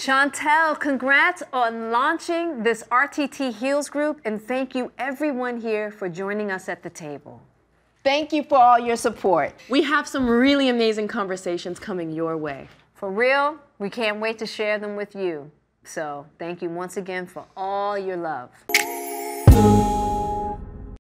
Chantelle, congrats on launching this RTT Heals group, and thank you everyone here for joining us at the table. Thank you for all your support. We have some really amazing conversations coming your way. For real, we can't wait to share them with you. So thank you once again for all your love.